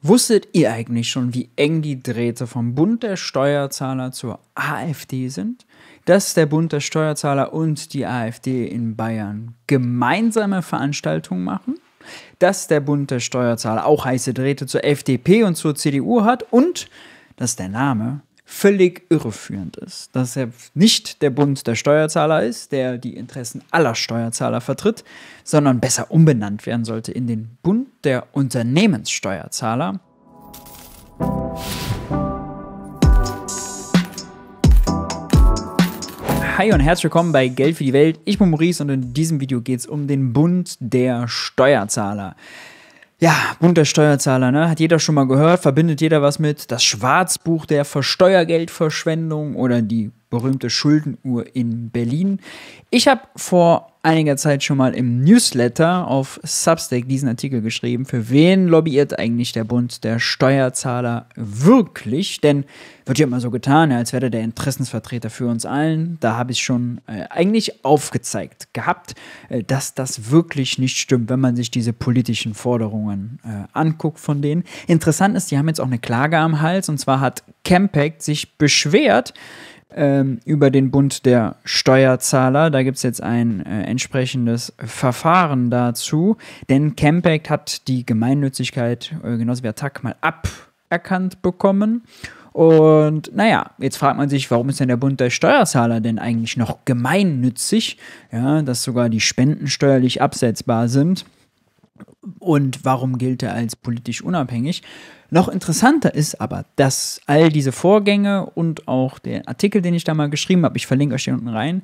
Wusstet ihr eigentlich schon, wie eng die Drähte vom Bund der Steuerzahler zur AfD sind? Dass der Bund der Steuerzahler und die AfD in Bayern gemeinsame Veranstaltungen machen? Dass der Bund der Steuerzahler auch heiße Drähte zur FDP und zur CDU hat? Und dass der Name völlig irreführend ist. Dass er nicht der Bund der Steuerzahler ist, der die Interessen aller Steuerzahler vertritt, sondern besser umbenannt werden sollte in den Bund der Unternehmenssteuerzahler. Hi und herzlich willkommen bei Geld für die Welt. Ich bin Maurice und in diesem Video geht es um den Bund der Steuerzahler. Ja, Bund der Steuerzahler, ne? Hat jeder schon mal gehört, verbindet jeder was mit? Das Schwarzbuch der Steuergeldverschwendung oder die berühmte Schuldenuhr in Berlin. Ich habe vor einiger Zeit schon mal im Newsletter auf Substack diesen Artikel geschrieben. Für wen lobbyiert eigentlich der Bund der Steuerzahler wirklich? Denn wird ja immer so getan, als wäre der Interessensvertreter für uns allen. Da habe ich schon eigentlich aufgezeigt gehabt, dass das wirklich nicht stimmt, wenn man sich diese politischen Forderungen anguckt von denen. Interessant ist, die haben jetzt auch eine Klage am Hals. Und zwar hat Campact sich beschwert über den Bund der Steuerzahler. Da gibt es jetzt ein entsprechendes Verfahren dazu, denn Campact hat die Gemeinnützigkeit, genauso wie Attac, mal aberkannt bekommen. Und naja, jetzt fragt man sich, warum ist denn der Bund der Steuerzahler denn eigentlich noch gemeinnützig? Ja, dass sogar die Spenden steuerlich absetzbar sind. Und warum gilt er als politisch unabhängig? Noch interessanter ist aber, dass all diese Vorgänge und auch der Artikel, den ich da mal geschrieben habe, ich verlinke euch hier unten rein,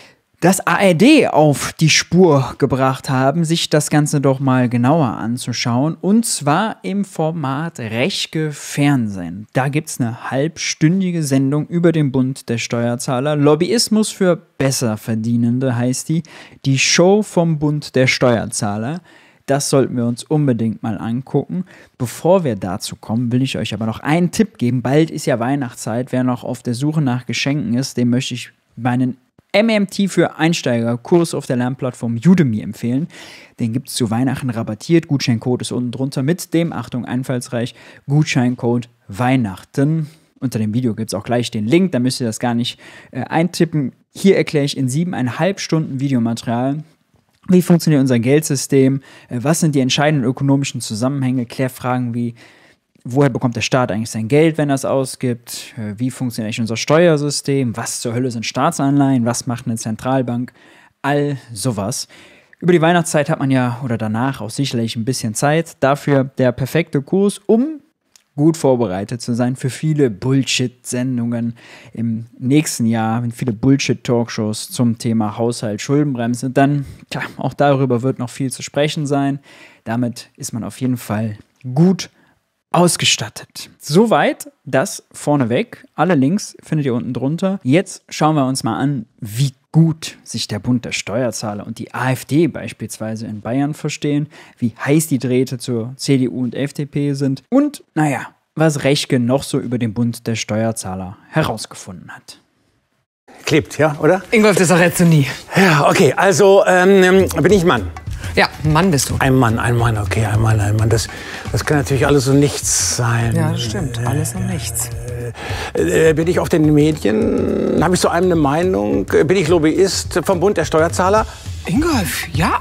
das ARD auf die Spur gebracht haben, sich das Ganze doch mal genauer anzuschauen. Und zwar im Format Rechke Fernsehen. Da gibt es eine halbstündige Sendung über den Bund der Steuerzahler. Lobbyismus für Besserverdienende heißt die. Die Show vom Bund der Steuerzahler. Das sollten wir uns unbedingt mal angucken. Bevor wir dazu kommen, will ich euch aber noch einen Tipp geben. Bald ist ja Weihnachtszeit. Wer noch auf der Suche nach Geschenken ist, dem möchte ich meinen MMT für Einsteiger Kurs auf der Lernplattform Udemy empfehlen. Den gibt es zu Weihnachten rabattiert. Gutscheincode ist unten drunter mit dem, Achtung, einfallsreich, Gutscheincode Weihnachten. Unter dem Video gibt es auch gleich den Link, da müsst ihr das gar nicht eintippen. Hier erkläre ich in 7,5 Stunden Videomaterial, wie funktioniert unser Geldsystem, was sind die entscheidenden ökonomischen Zusammenhänge, Klärfragen wie, woher bekommt der Staat eigentlich sein Geld, wenn er es ausgibt, wie funktioniert eigentlich unser Steuersystem, was zur Hölle sind Staatsanleihen, was macht eine Zentralbank, all sowas. Über die Weihnachtszeit hat man ja, oder danach auch sicherlich ein bisschen Zeit, dafür der perfekte Kurs, um gut vorbereitet zu sein für viele Bullshit-Sendungen im nächsten Jahr, viele Bullshit-Talkshows zum Thema Haushalt, Schuldenbremse. Dann, auch darüber wird noch viel zu sprechen sein. Damit ist man auf jeden Fall gut ausgestattet. Soweit das vorneweg. Alle Links findet ihr unten drunter. Jetzt schauen wir uns mal an, wie gut sich der Bund der Steuerzahler und die AfD beispielsweise in Bayern verstehen, wie heiß die Drähte zur CDU und FDP sind und, naja, was Rechke noch so über den Bund der Steuerzahler herausgefunden hat. Klebt, ja, oder? Ingolf, das errätst du nie. Ja, okay, also bin ich Mann? Ja, ein Mann bist du. Ein Mann, okay, ein Mann. Das kann natürlich alles so nichts sein. Ja, das stimmt, alles und nichts. Bin ich auf den Medien? Habe ich zu einem eine Meinung? Bin ich Lobbyist vom Bund der Steuerzahler? Ingolf, ja.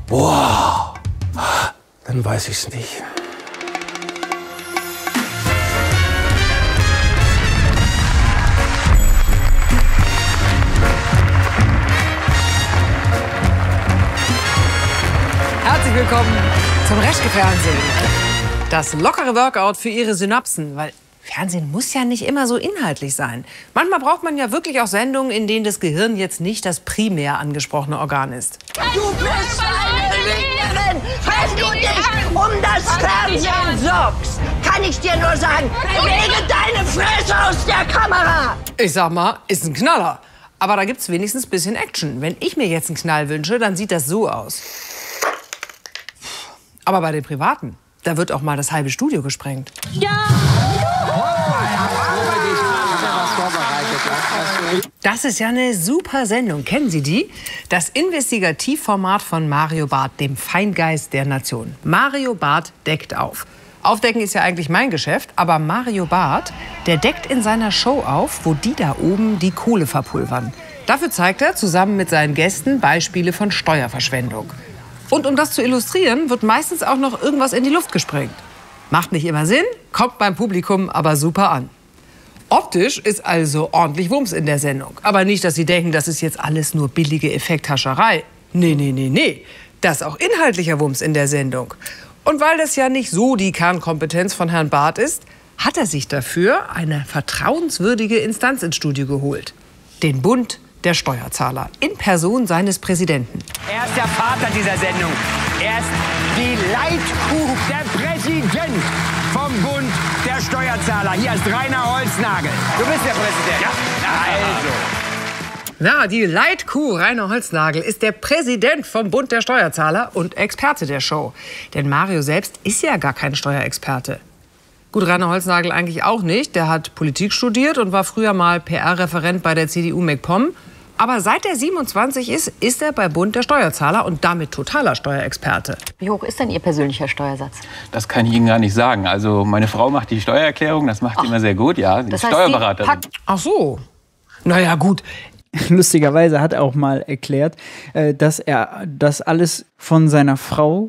Boah, dann weiß ich's nicht. Herzlich willkommen zum Rechke Fernsehen. Das lockere Workout für Ihre Synapsen, weil Fernsehen muss ja nicht immer so inhaltlich sein. Manchmal braucht man ja wirklich auch Sendungen, in denen das Gehirn jetzt nicht das primär angesprochene Organ ist. Du bist eine Lügnerin! Wenn du dich um das Fernsehen sorgst, kann ich dir nur sagen, bewege deine Fresse aus der Kamera! Ich sag mal, ist ein Knaller. Aber da gibt's wenigstens ein bisschen Action. Wenn ich mir jetzt einen Knall wünsche, dann sieht das so aus. Aber bei den Privaten, da wird auch mal das halbe Studio gesprengt. Ja! Das ist ja eine super Sendung. Kennen Sie die? Das Investigativformat von Mario Barth, dem Feingeist der Nation. Mario Barth deckt auf. Aufdecken ist ja eigentlich mein Geschäft, aber Mario Barth, der deckt in seiner Show auf, wo die da oben die Kohle verpulvern. Dafür zeigt er zusammen mit seinen Gästen Beispiele von Steuerverschwendung. Und um das zu illustrieren, wird meistens auch noch irgendwas in die Luft gesprengt. Macht nicht immer Sinn, kommt beim Publikum aber super an. Optisch ist also ordentlich Wumms in der Sendung. Aber nicht, dass Sie denken, das ist jetzt alles nur billige Effekthascherei. Nee. Da ist auch inhaltlicher Wumms in der Sendung. Und weil das ja nicht so die Kernkompetenz von Herrn Barth ist, hat er sich dafür eine vertrauenswürdige Instanz ins Studio geholt. Den Bund der Steuerzahler in Person seines Präsidenten. Er ist der Vater dieser Sendung. Er ist die Leitkuh, der Präsident vom Bund der Steuerzahler. Hier ist Rainer Holznagel. Du bist der Präsident. Ja, also. Na, die Leitkuh Rainer Holznagel ist der Präsident vom Bund der Steuerzahler und Experte der Show. Denn Mario selbst ist ja gar kein Steuerexperte. Gut, Rainer Holznagel eigentlich auch nicht. Der hat Politik studiert und war früher mal PR-Referent bei der CDU MacPom. Aber seit er 27 ist er bei Bund der Steuerzahler und damit totaler Steuerexperte. Wie hoch ist denn Ihr persönlicher Steuersatz? Das kann ich Ihnen gar nicht sagen. Also meine Frau macht die Steuererklärung, das macht sie immer sehr gut. Ja, sie ist Steuerberaterin. Ach so. Naja, gut. Lustigerweise hat er auch mal erklärt, dass er das alles von seiner Frau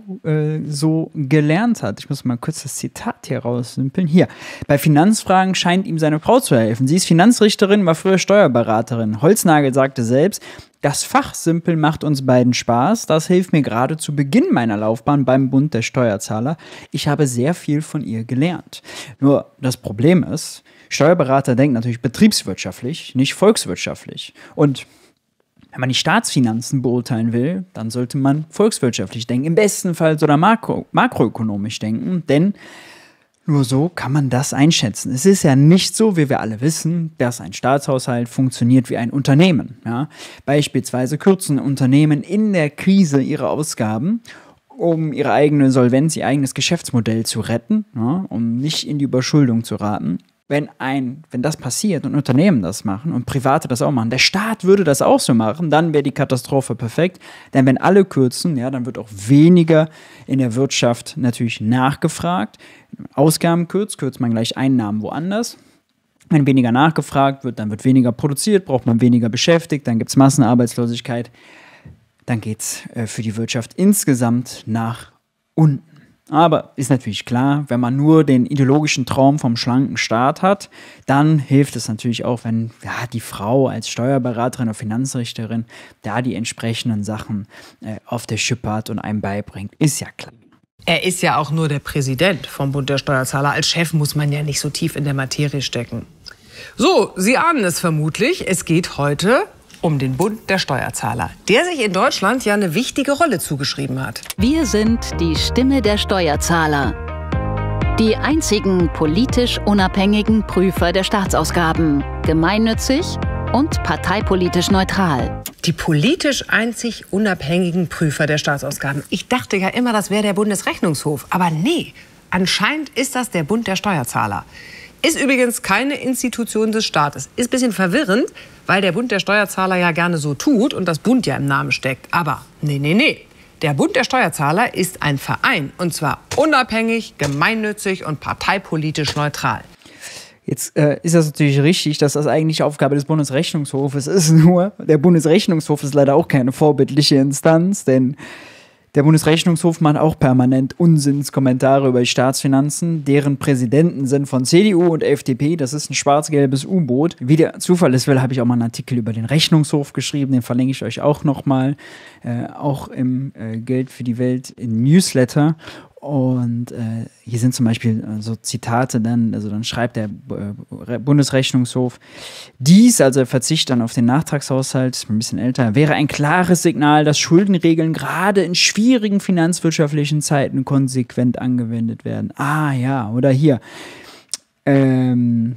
so gelernt hat. Ich muss mal kurz das Zitat hier raussimpeln. Hier, bei Finanzfragen scheint ihm seine Frau zu helfen. Sie ist Finanzrichterin, war früher Steuerberaterin. Holznagel sagte selbst, das Fachsimpeln macht uns beiden Spaß. Das hilft mir gerade zu Beginn meiner Laufbahn beim Bund der Steuerzahler. Ich habe sehr viel von ihr gelernt. Nur das Problem ist, Steuerberater denken natürlich betriebswirtschaftlich, nicht volkswirtschaftlich. Und wenn man die Staatsfinanzen beurteilen will, dann sollte man volkswirtschaftlich denken. Im besten Fall sogar makroökonomisch denken, denn nur so kann man das einschätzen. Es ist ja nicht so, wie wir alle wissen, dass ein Staatshaushalt funktioniert wie ein Unternehmen. Ja? Beispielsweise kürzen Unternehmen in der Krise ihre Ausgaben, um ihre eigene Solvenz, ihr eigenes Geschäftsmodell zu retten, ja? Um nicht in die Überschuldung zu raten. Wenn das passiert und Unternehmen das machen und Private das auch machen, der Staat würde das auch so machen, dann wäre die Katastrophe perfekt. Denn wenn alle kürzen, ja, dann wird auch weniger in der Wirtschaft natürlich nachgefragt. Ausgaben kürzt man gleich Einnahmen woanders. Wenn weniger nachgefragt wird, dann wird weniger produziert, braucht man weniger beschäftigt, dann gibt es Massenarbeitslosigkeit. Dann geht es für die Wirtschaft insgesamt nach unten. Aber ist natürlich klar, wenn man nur den ideologischen Traum vom schlanken Staat hat, dann hilft es natürlich auch, wenn die Frau als Steuerberaterin oder Finanzrichterin da die entsprechenden Sachen auf der Schippe hat und einem beibringt. Ist ja klar. Er ist ja auch nur der Präsident vom Bund der Steuerzahler. Als Chef muss man ja nicht so tief in der Materie stecken. So, Sie ahnen es vermutlich. Es geht heute um den Bund der Steuerzahler, der sich in Deutschland ja eine wichtige Rolle zugeschrieben hat. Wir sind die Stimme der Steuerzahler. Die einzigen politisch unabhängigen Prüfer der Staatsausgaben. Gemeinnützig und parteipolitisch neutral. Die politisch einzig unabhängigen Prüfer der Staatsausgaben. Ich dachte ja immer, das wäre der Bundesrechnungshof. Aber nee, anscheinend ist das der Bund der Steuerzahler. Ist übrigens keine Institution des Staates. Ist ein bisschen verwirrend, weil der Bund der Steuerzahler ja gerne so tut und das Bund ja im Namen steckt. Aber nee. Der Bund der Steuerzahler ist ein Verein. Und zwar unabhängig, gemeinnützig und parteipolitisch neutral. Jetzt ist das natürlich richtig, dass das eigentlich Aufgabe des Bundesrechnungshofes ist. Nur der Bundesrechnungshof ist leider auch keine vorbildliche Instanz, denn der Bundesrechnungshof macht auch permanent Unsinnskommentare über die Staatsfinanzen. Deren Präsidenten sind von CDU und FDP. Das ist ein schwarz-gelbes U-Boot. Wie der Zufall es will, habe ich auch mal einen Artikel über den Rechnungshof geschrieben. Den verlinke ich euch auch nochmal. Auch im Geld für die Welt in Newsletter. Und hier sind zum Beispiel so Zitate dann schreibt der Bundesrechnungshof, dies, also der Verzicht dann auf den Nachtragshaushalt, ein bisschen älter, wäre ein klares Signal, dass Schuldenregeln gerade in schwierigen finanzwirtschaftlichen Zeiten konsequent angewendet werden. Ah ja, oder hier. Eine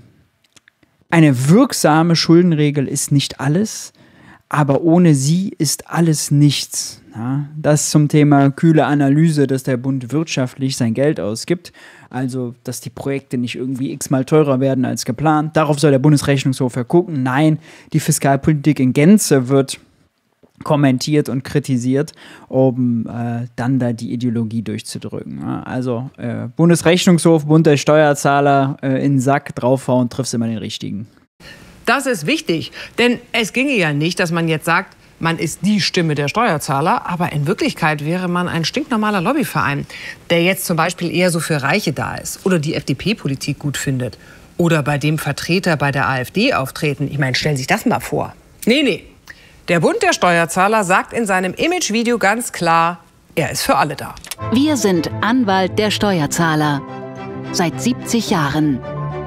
wirksame Schuldenregel ist nicht alles, aber ohne sie ist alles nichts. Ja, das zum Thema kühle Analyse, dass der Bund wirtschaftlich sein Geld ausgibt. Also, dass die Projekte nicht irgendwie x-mal teurer werden als geplant. Darauf soll der Bundesrechnungshof ja gucken. Nein, die Fiskalpolitik in Gänze wird kommentiert und kritisiert, um dann da die Ideologie durchzudrücken. Ja? Also Bundesrechnungshof, Bund der Steuerzahler, in den Sack draufhauen, triffst immer den richtigen. Das ist wichtig, denn es ginge ja nicht, dass man jetzt sagt, man ist die Stimme der Steuerzahler, aber in Wirklichkeit wäre man ein stinknormaler Lobbyverein, der jetzt zum Beispiel eher so für Reiche da ist oder die FDP-Politik gut findet oder bei dem Vertreter bei der AfD auftreten. Ich meine, stellen Sie sich das mal vor. Nee. Der Bund der Steuerzahler sagt in seinem Imagevideo ganz klar, er ist für alle da. Wir sind Anwalt der Steuerzahler. Seit 70 Jahren.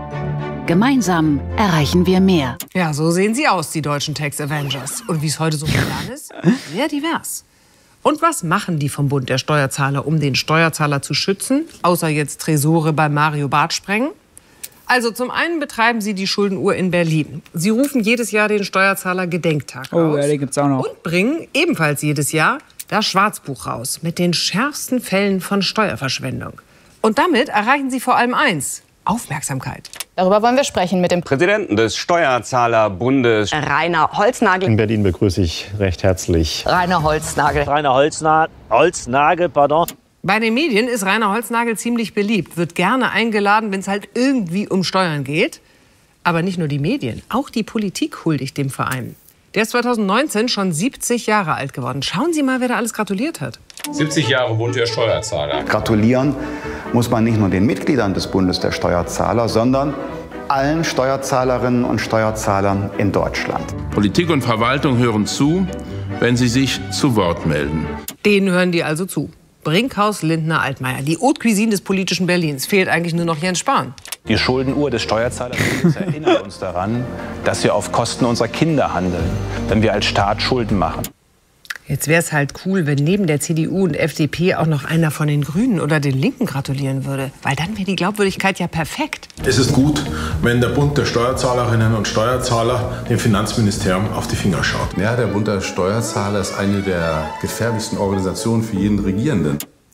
Gemeinsam erreichen wir mehr. Ja, so sehen sie aus, die deutschen Tax Avengers. Und wie es heute so modern ist, sehr divers. Und was machen die vom Bund der Steuerzahler, um den Steuerzahler zu schützen? Außer jetzt Tresore bei Mario Barth sprengen? Also zum einen betreiben sie die Schuldenuhr in Berlin. Sie rufen jedes Jahr den Steuerzahler-Gedenktag aus. Oh, ja, den gibt's auch noch. Und bringen ebenfalls jedes Jahr das Schwarzbuch raus mit den schärfsten Fällen von Steuerverschwendung. Und damit erreichen sie vor allem eins: Aufmerksamkeit. Darüber wollen wir sprechen mit dem Präsidenten des Steuerzahlerbundes, Rainer Holznagel. In Berlin begrüße ich recht herzlich Rainer Holznagel. Rainer Holznagel, pardon. Bei den Medien ist Rainer Holznagel ziemlich beliebt, wird gerne eingeladen, wenn es halt irgendwie um Steuern geht. Aber nicht nur die Medien, auch die Politik huldigt dem Verein. Der ist 2019 schon 70 Jahre alt geworden. Schauen Sie mal, wer da alles gratuliert hat. 70 Jahre Bund der Steuerzahler. Gratulieren muss man nicht nur den Mitgliedern des Bundes der Steuerzahler, sondern allen Steuerzahlerinnen und Steuerzahlern in Deutschland. Politik und Verwaltung hören zu, wenn sie sich zu Wort melden. Denen hören die also zu. Brinkhaus, Lindner, Altmaier. Die Haute Cuisine des politischen Berlins. Fehlt eigentlich nur noch Jens Spahn. Die Schuldenuhr des Steuerzahlers erinnert uns daran, dass wir auf Kosten unserer Kinder handeln, wenn wir als Staat Schulden machen. Jetzt wäre es halt cool, wenn neben der CDU und FDP auch noch einer von den Grünen oder den Linken gratulieren würde. Weil dann wäre die Glaubwürdigkeit ja perfekt. Es ist gut, wenn der Bund der Steuerzahlerinnen und Steuerzahler dem Finanzministerium auf die Finger schaut. Ja, der Bund der Steuerzahler ist eine der gefährlichsten Organisationen für jeden Regierenden.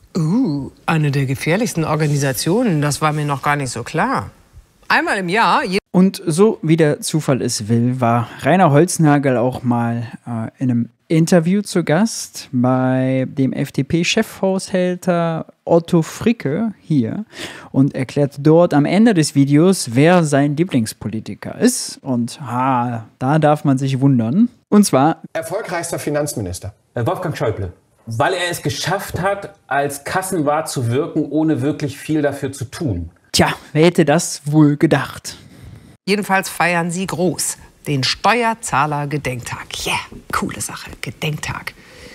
Eine der gefährlichsten Organisationen, das war mir noch gar nicht so klar. Einmal im Jahr... Und so wie der Zufall es will, war Rainer Holznagel auch mal in einem Interview zu Gast bei dem FDP-Chefhaushälter Otto Fricke hier und erklärt dort am Ende des Videos, wer sein Lieblingspolitiker ist. Und da darf man sich wundern. Und zwar... Erfolgreichster Finanzminister. Wolfgang Schäuble. Weil er es geschafft hat, als Kassenwart zu wirken, ohne wirklich viel dafür zu tun. Tja, wer hätte das wohl gedacht? Jedenfalls feiern sie groß den Steuerzahler-Gedenktag. Yeah, coole Sache, Gedenktag.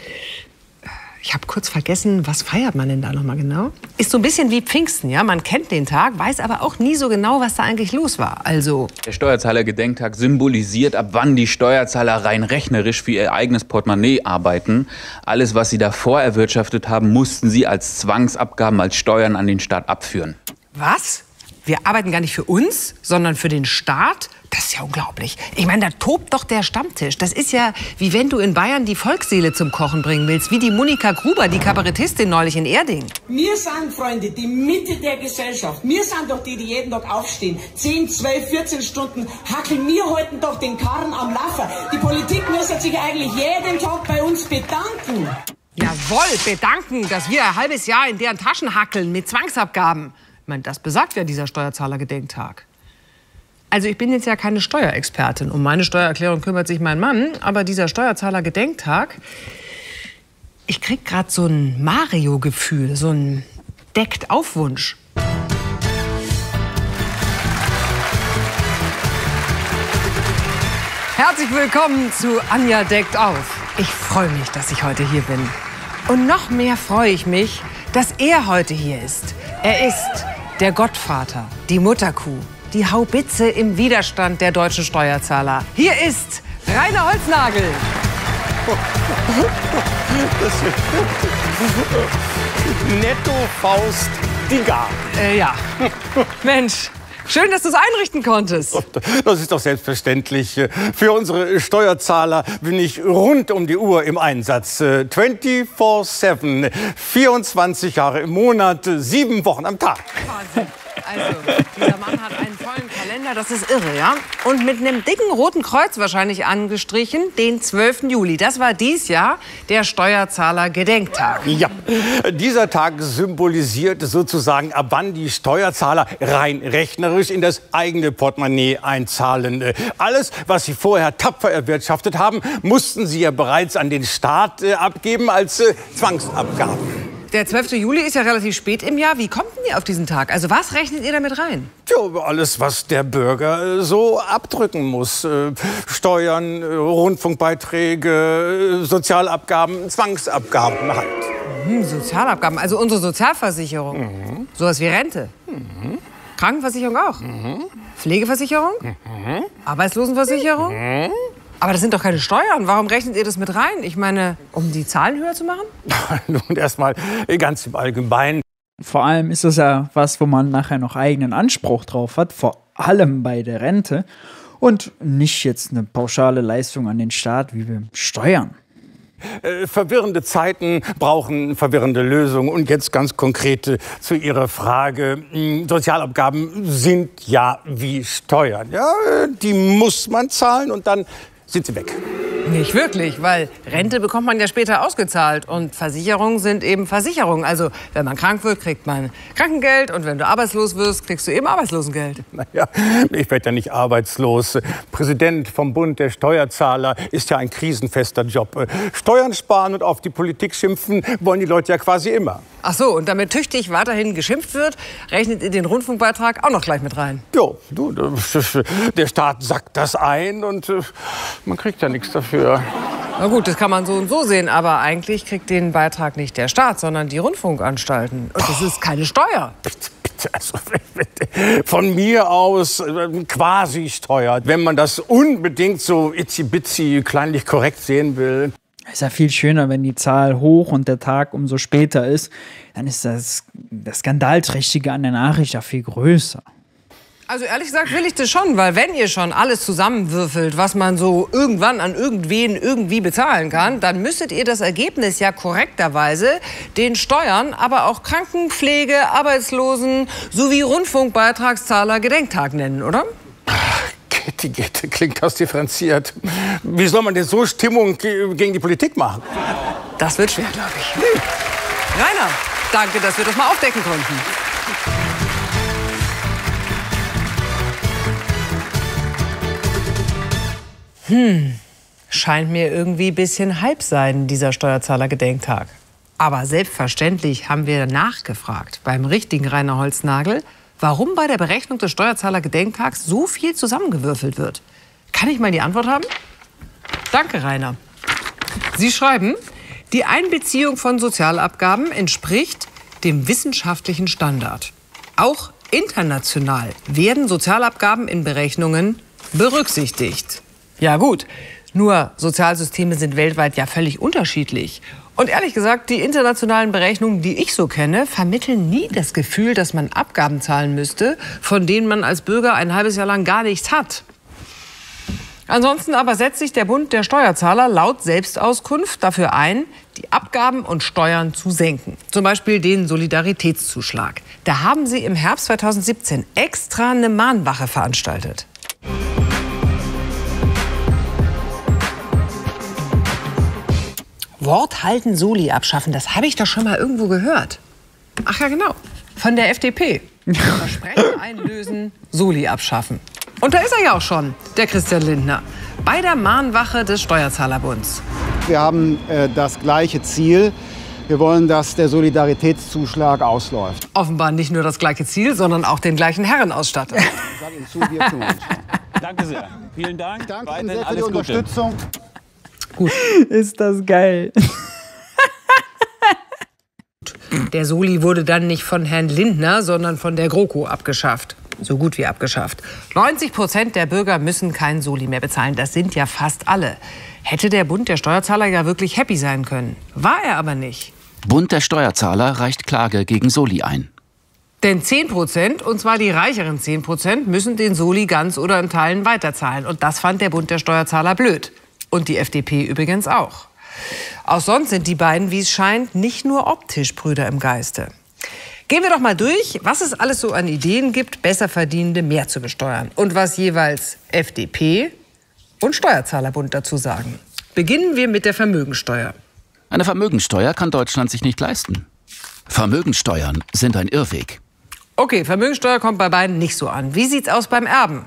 Ich habe kurz vergessen, was feiert man denn da nochmal genau? Ist so ein bisschen wie Pfingsten, ja? Man kennt den Tag, weiß aber auch nie so genau, was da eigentlich los war. Also der Steuerzahler-Gedenktag symbolisiert, ab wann die Steuerzahler rein rechnerisch für ihr eigenes Portemonnaie arbeiten. Alles, was sie davor erwirtschaftet haben, mussten sie als Zwangsabgaben, als Steuern an den Staat abführen. Was? Wir arbeiten gar nicht für uns, sondern für den Staat? Das ist ja unglaublich. Ich meine, da tobt doch der Stammtisch. Das ist ja, wie wenn du in Bayern die Volksseele zum Kochen bringen willst. Wie die Monika Gruber, die Kabarettistin neulich in Erding. Wir sind, Freunde, die Mitte der Gesellschaft. Wir sind doch die, die jeden Tag aufstehen. 10, 12, 14 Stunden hackeln. Wir halten doch den Karren am Laufen. Die Politik müsste sich eigentlich jeden Tag bei uns bedanken. Jawohl, bedanken, dass wir ein halbes Jahr in deren Taschen hackeln mit Zwangsabgaben. Ich meine, das besagt ja dieser Steuerzahler-Gedenktag. Also ich bin jetzt ja keine Steuerexpertin. Um meine Steuererklärung kümmert sich mein Mann. Aber dieser Steuerzahler-Gedenktag, ich krieg gerade so ein Mario-Gefühl, so ein Deckt-auf-Wunsch. Herzlich willkommen zu Anja deckt auf. Ich freue mich, dass ich heute hier bin. Und noch mehr freue ich mich, dass er heute hier ist. Er ist der Gottvater, die Mutterkuh, die Haubitze im Widerstand der deutschen Steuerzahler. Hier ist Rainer Holznagel. Netto Faust Digga. Ja. Mensch. Schön, dass du es einrichten konntest. Das ist doch selbstverständlich. Für unsere Steuerzahler bin ich rund um die Uhr im Einsatz. 24/7, 24 Jahre im Monat, 7 Wochen am Tag. Wahnsinn. Also, dieser Mann hat einen vollen Kalender, das ist irre, ja? Und mit einem dicken roten Kreuz wahrscheinlich angestrichen, den 12. Juli. Das war dies Jahr der Steuerzahler-Gedenktag. Ja, dieser Tag symbolisiert sozusagen, ab wann die Steuerzahler rein rechnerisch in das eigene Portemonnaie einzahlen. Alles, was sie vorher tapfer erwirtschaftet haben, mussten sie ja bereits an den Staat abgeben als Zwangsabgaben. Der 12. Juli ist ja relativ spät im Jahr. Wie kommt denn ihr auf diesen Tag? Also was rechnet ihr damit rein? Tja, alles, was der Bürger so abdrücken muss. Steuern, Rundfunkbeiträge, Sozialabgaben, Zwangsabgaben halt. Sozialabgaben, also unsere Sozialversicherung. Sowas wie Rente. Krankenversicherung auch. Pflegeversicherung. Arbeitslosenversicherung. Aber das sind doch keine Steuern. Warum rechnet ihr das mit rein? Ich meine, um die Zahlen höher zu machen? Nun erstmal ganz im Allgemeinen. Vor allem ist das ja was, wo man nachher noch eigenen Anspruch drauf hat, vor allem bei der Rente. Und nicht jetzt eine pauschale Leistung an den Staat, wie wir Steuern. Verwirrende Zeiten brauchen verwirrende Lösungen. Und jetzt ganz konkret zu Ihrer Frage. Sozialabgaben sind ja wie Steuern. Ja, die muss man zahlen und dann sind sie weg. Nicht wirklich, weil Rente bekommt man ja später ausgezahlt und Versicherungen sind eben Versicherungen. Also wenn man krank wird, kriegt man Krankengeld und wenn du arbeitslos wirst, kriegst du eben Arbeitslosengeld. Naja, ich werde ja nicht arbeitslos. Präsident vom Bund der Steuerzahler ist ja ein krisenfester Job. Steuern sparen und auf die Politik schimpfen wollen die Leute ja quasi immer. Ach so, und damit tüchtig weiterhin geschimpft wird, rechnet ihr den Rundfunkbeitrag auch noch gleich mit rein? Jo, du, der Staat sackt das ein und man kriegt ja nichts dafür. Na gut, das kann man so und so sehen, aber eigentlich kriegt den Beitrag nicht der Staat, sondern die Rundfunkanstalten. Und das ist keine Steuer. Bitte, also, von mir aus quasi Steuer. Wenn man das unbedingt so itzi-bitzi kleinlich korrekt sehen will. Es ist ja viel schöner, wenn die Zahl hoch und der Tag umso später ist. Dann ist das Skandalträchtige an der Nachricht ja viel größer. Also ehrlich gesagt will ich das schon, weil wenn ihr schon alles zusammenwürfelt, was man so irgendwann an irgendwen irgendwie bezahlen kann, dann müsstet ihr das Ergebnis ja korrekterweise den Steuern, aber auch Krankenpflege, Arbeitslosen sowie Rundfunkbeitragszahler Gedenktag nennen, oder? Gitte, klingt das differenziert. Wie soll man denn so Stimmung gegen die Politik machen? Das wird schwer, glaube ich. Rainer, danke, dass wir das mal aufdecken konnten. Scheint mir irgendwie ein bisschen Hype sein, dieser Steuerzahler-Gedenktag. Aber selbstverständlich haben wir nachgefragt beim richtigen Rainer Holznagel, warum bei der Berechnung des Steuerzahler-Gedenktags so viel zusammengewürfelt wird. Kann ich mal die Antwort haben? Danke, Rainer. Sie schreiben, die Einbeziehung von Sozialabgaben entspricht dem wissenschaftlichen Standard. Auch international werden Sozialabgaben in Berechnungen berücksichtigt. Ja gut, nur Sozialsysteme sind weltweit ja völlig unterschiedlich. Und ehrlich gesagt, die internationalen Berechnungen, die ich so kenne, vermitteln nie das Gefühl, dass man Abgaben zahlen müsste, von denen man als Bürger ein halbes Jahr lang gar nichts hat. Ansonsten aber setzt sich der Bund der Steuerzahler laut Selbstauskunft dafür ein, die Abgaben und Steuern zu senken. Zum Beispiel den Solidaritätszuschlag. Da haben sie im Herbst 2017 extra eine Mahnwache veranstaltet. Wort halten, Soli abschaffen, das habe ich doch schon mal irgendwo gehört. Ach ja, genau, von der FDP. Versprechen einlösen, Soli abschaffen. Und da ist er ja auch schon, der Christian Lindner, bei der Mahnwache des Steuerzahlerbunds. Wir haben das gleiche Ziel. Wir wollen, dass der Solidaritätszuschlag ausläuft. Offenbar nicht nur das gleiche Ziel, sondern auch den gleichen Herrenausstatter. Ich sage Ihnen zu, wir tun uns. Danke sehr. Vielen Dank. Ich danke Ihnen sehr für die Unterstützung. Gut. Ist das geil. Der Soli wurde dann nicht von Herrn Lindner, sondern von der GroKo abgeschafft. So gut wie abgeschafft. 90% der Bürger müssen keinen Soli mehr bezahlen. Das sind ja fast alle. Hätte der Bund der Steuerzahler ja wirklich happy sein können. War er aber nicht. Bund der Steuerzahler reicht Klage gegen Soli ein. Denn 10%, und zwar die reicheren 10%, müssen den Soli ganz oder in Teilen weiterzahlen. Und das fand der Bund der Steuerzahler blöd. Und die FDP übrigens auch. Auch sonst sind die beiden, wie es scheint, nicht nur optisch Brüder im Geiste. Gehen wir doch mal durch, was es alles so an Ideen gibt, Besserverdienende mehr zu besteuern. Und was jeweils FDP und Steuerzahlerbund dazu sagen. Beginnen wir mit der Vermögensteuer. Eine Vermögensteuer kann Deutschland sich nicht leisten. Vermögensteuern sind ein Irrweg. Okay, Vermögensteuer kommt bei beiden nicht so an. Wie sieht's aus beim Erben?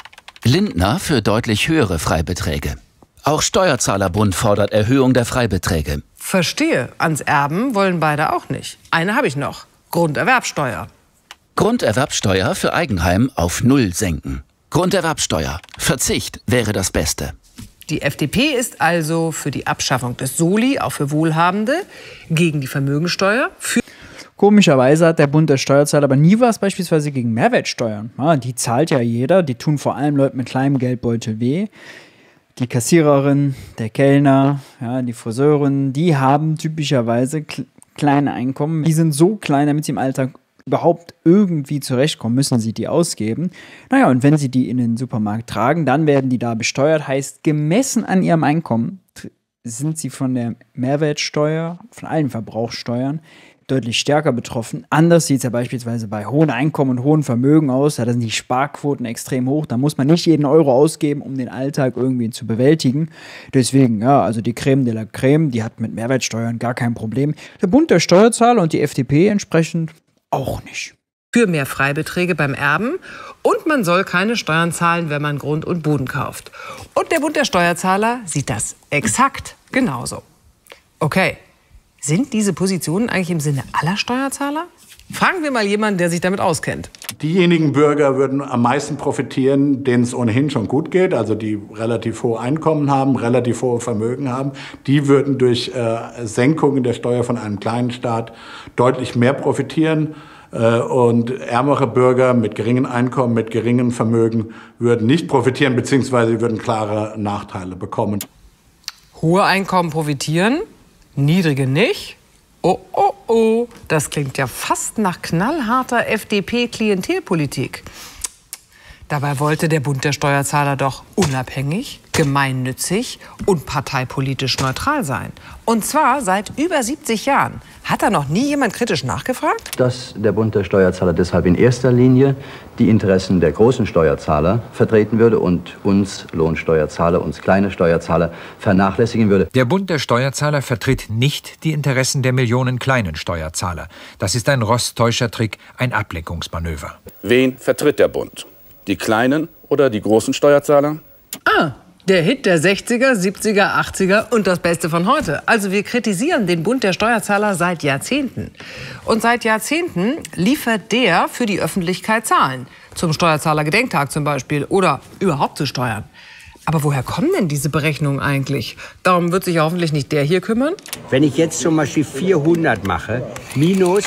Lindner für deutlich höhere Freibeträge. Auch Steuerzahlerbund fordert Erhöhung der Freibeträge. Verstehe. Ans Erben wollen beide auch nicht. Eine habe ich noch. Grunderwerbsteuer. Grunderwerbsteuer für Eigenheim auf 0 senken. Grunderwerbsteuer. Verzicht wäre das Beste. Die FDP ist also für die Abschaffung des Soli, auch für Wohlhabende, gegen die Vermögensteuer. Komischerweise hat der Bund der Steuerzahler aber nie was beispielsweise gegen Mehrwertsteuern. Ja, die zahlt ja jeder, die tun vor allem Leuten mit kleinem Geldbeutel weh. Die Kassiererin, der Kellner, ja, die Friseurin, die haben typischerweise kleine Einkommen. Die sind so klein, damit sie im Alltag überhaupt irgendwie zurechtkommen, müssen sie die ausgeben. Naja, und wenn sie die in den Supermarkt tragen, dann werden die da besteuert. Heißt, gemessen an ihrem Einkommen sind sie von der Mehrwertsteuer, von allen Verbrauchssteuern, deutlich stärker betroffen. Anders sieht es ja beispielsweise bei hohen Einkommen und hohen Vermögen aus. Da sind die Sparquoten extrem hoch. Da muss man nicht jeden Euro ausgeben, um den Alltag irgendwie zu bewältigen. Deswegen, ja, also die Creme de la Creme, die hat mit Mehrwertsteuern gar kein Problem. Der Bund der Steuerzahler und die FDP entsprechend auch nicht. Für mehr Freibeträge beim Erben und man soll keine Steuern zahlen, wenn man Grund und Boden kauft. Und der Bund der Steuerzahler sieht das exakt genauso. Okay. Sind diese Positionen eigentlich im Sinne aller Steuerzahler? Fragen wir mal jemanden, der sich damit auskennt. Diejenigen Bürger würden am meisten profitieren, denen es ohnehin schon gut geht, also die relativ hohe Einkommen haben, relativ hohe Vermögen haben. Die würden durch Senkungen der Steuer von einem kleinen Staat deutlich mehr profitieren. Und ärmere Bürger mit geringen Einkommen, mit geringem Vermögen würden nicht profitieren, beziehungsweise würden klare Nachteile bekommen. Hohe Einkommen profitieren? Niedrige nicht? Oh, oh, oh. Das klingt ja fast nach knallharter FDP-Klientelpolitik. Dabei wollte der Bund der Steuerzahler doch unabhängig, gemeinnützig und parteipolitisch neutral sein. Und zwar seit über 70 Jahren. Hat da noch nie jemand kritisch nachgefragt? Dass der Bund der Steuerzahler deshalb in erster Linie die Interessen der großen Steuerzahler vertreten würde und uns Lohnsteuerzahler, uns kleine Steuerzahler vernachlässigen würde. Der Bund der Steuerzahler vertritt nicht die Interessen der Millionen kleinen Steuerzahler. Das ist ein Rostäuschertrick, ein Ablenkungsmanöver. Wen vertritt der Bund? Die kleinen oder die großen Steuerzahler? Ah, der Hit der 60er, 70er, 80er und das Beste von heute. Also wir kritisieren den Bund der Steuerzahler seit Jahrzehnten. Und seit Jahrzehnten liefert der für die Öffentlichkeit Zahlen. Zum Steuerzahlergedenktag zum Beispiel oder überhaupt zu Steuern. Aber woher kommen denn diese Berechnungen eigentlich? Darum wird sich hoffentlich nicht der hier kümmern. Wenn ich jetzt zum Beispiel 400 mache, minus